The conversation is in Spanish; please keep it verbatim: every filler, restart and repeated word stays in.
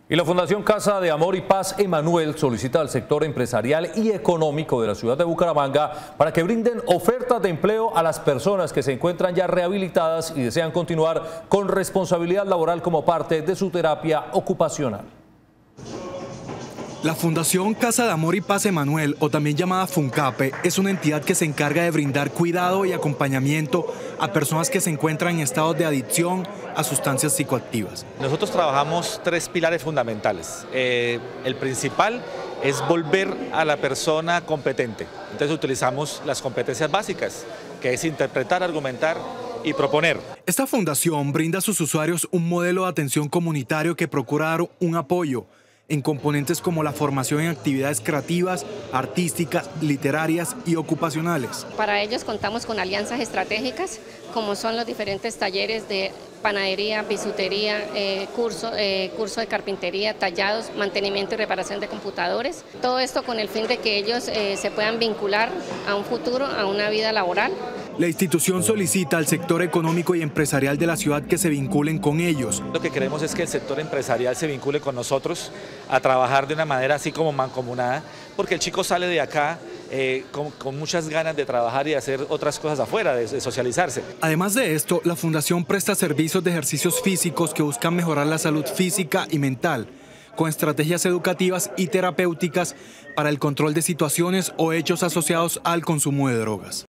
Y la Fundación Casa de Amor y Paz Emanuel solicita al sector empresarial y económico de la ciudad de Bucaramanga para que brinden ofertas de empleo a las personas que se encuentran ya rehabilitadas y desean continuar con responsabilidad laboral como parte de su terapia ocupacional. La Fundación Casa de Amor y Paz Emanuel, o también llamada FUNCAPE, es una entidad que se encarga de brindar cuidado y acompañamiento a personas que se encuentran en estados de adicción a sustancias psicoactivas. Nosotros trabajamos tres pilares fundamentales. Eh, el principal es volver a la persona competente. Entonces utilizamos las competencias básicas, que es interpretar, argumentar y proponer. Esta fundación brinda a sus usuarios un modelo de atención comunitario que procura dar un apoyo en componentes como la formación en actividades creativas, artísticas, literarias y ocupacionales. Para ellos contamos con alianzas estratégicas, como son los diferentes talleres de panadería, bisutería, eh, curso, eh, curso de carpintería, tallados, mantenimiento y reparación de computadores. Todo esto con el fin de que ellos eh, se puedan vincular a un futuro, a una vida laboral. La institución solicita al sector económico y empresarial de la ciudad que se vinculen con ellos. Lo que queremos es que el sector empresarial se vincule con nosotros a trabajar de una manera así como mancomunada, porque el chico sale de acá eh, con, con muchas ganas de trabajar y de hacer otras cosas afuera, de, de socializarse. Además de esto, la Fundación presta servicios de ejercicios físicos que buscan mejorar la salud física y mental, con estrategias educativas y terapéuticas para el control de situaciones o hechos asociados al consumo de drogas.